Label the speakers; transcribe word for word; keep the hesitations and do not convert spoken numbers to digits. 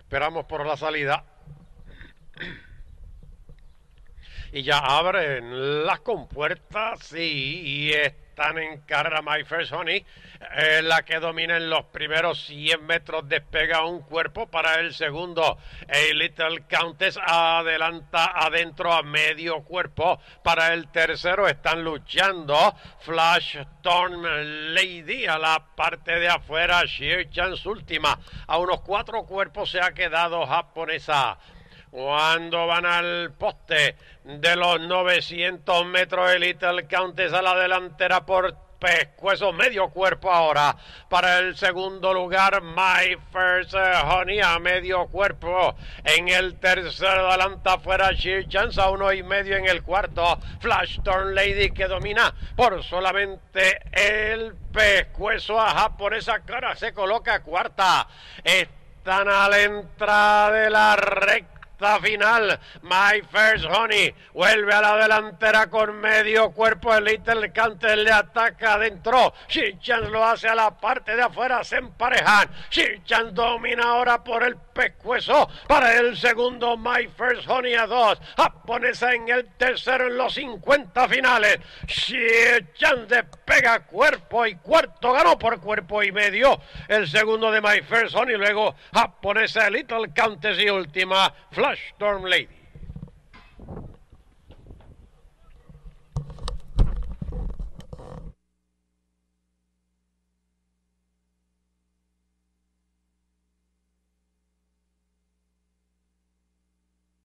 Speaker 1: Esperamos por la salida. Y ya abren las compuertas y están en carrera My First Honey, eh, la que domina en los primeros cien metros, despega un cuerpo para el segundo. A Little Countess adelanta adentro a medio cuerpo para el tercero. Están luchando Flash Storm Lady a la parte de afuera. Sheer Chance última. A unos cuatro cuerpos se ha quedado japonesa. Cuando van al poste de los novecientos metros, el Little Countess a la delantera por pescuezo, medio cuerpo ahora para el segundo lugar. My First Honey a medio cuerpo. En el tercero adelanta fuera Sheer Chance a uno y medio. En el cuarto Flash Storm Lady, que domina por solamente el pescuezo a japonesa. Cara se coloca cuarta. Están a la entrada de la recta final. My First Honey vuelve a la delantera con medio cuerpo. El Little Countess le ataca adentro. Sheer Chance lo hace a la parte de afuera. Se emparejan. Sheer Chance domina ahora por el pescuezo para el segundo. My First Honey a dos. Japonesa en el tercero en los cincuenta finales. Sheer Chance despega cuerpo y cuarto. Ganó por cuerpo y medio el segundo de My First Honey. Luego japonesa, Little Countess y última Flash Storm Lady.